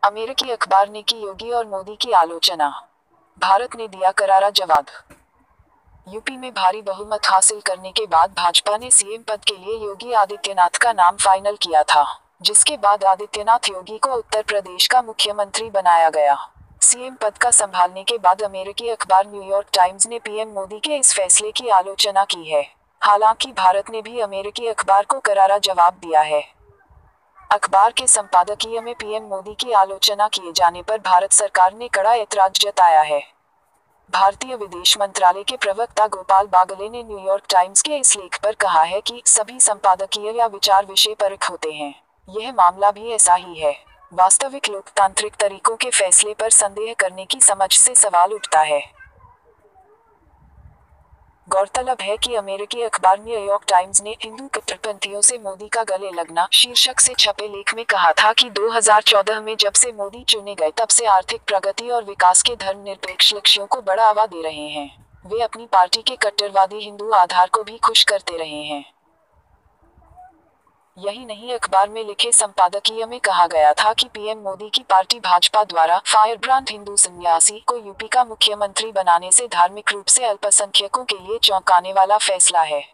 अमेरिकी अखबार ने की योगी और मोदी की आलोचना। भारत ने दिया करारा जवाब। यूपी में भारी बहुमत हासिल करने के बाद भाजपा ने सीएम पद के लिए योगी आदित्यनाथ का नाम फाइनल किया था, जिसके बाद आदित्यनाथ योगी को उत्तर प्रदेश का मुख्यमंत्री बनाया गया। सीएम पद का संभालने के बाद अमेरिकी अखबार न्यूयॉर्क टाइम्स ने पीएम मोदी के इस फैसले की आलोचना की है। हालांकि भारत ने भी अमेरिकी अखबार को करारा जवाब दिया है। अखबार के संपादकीय में पीएम मोदी की आलोचना किए जाने पर भारत सरकार ने कड़ा ऐतराज जताया है। भारतीय विदेश मंत्रालय के प्रवक्ता गोपाल बागले ने न्यूयॉर्क टाइम्स के इस लेख पर कहा है कि सभी संपादकीय या विचार विषय परख होते हैं। यह मामला भी ऐसा ही है। वास्तविक लोकतांत्रिक तरीकों के फैसले पर संदेह करने की समझ से सवाल उठता है। गौरतलब है कि अमेरिकी अखबार न्यूयॉर्क टाइम्स ने हिंदू कट्टरपंथियों से मोदी का गले लगना शीर्षक से छपे लेख में कहा था कि 2014 में जब से मोदी चुने गए तब से आर्थिक प्रगति और विकास के धर्मनिरपेक्ष लक्ष्यों को बढ़ावा दे रहे हैं। वे अपनी पार्टी के कट्टरवादी हिंदू आधार को भी खुश करते रहे हैं। यही नहीं, अखबार में लिखे संपादकीय में कहा गया था कि पीएम मोदी की पार्टी भाजपा द्वारा फायरब्रांड हिंदू सन्यासी को यूपी का मुख्यमंत्री बनाने से धार्मिक रूप से अल्पसंख्यकों के लिए चौंकाने वाला फैसला है।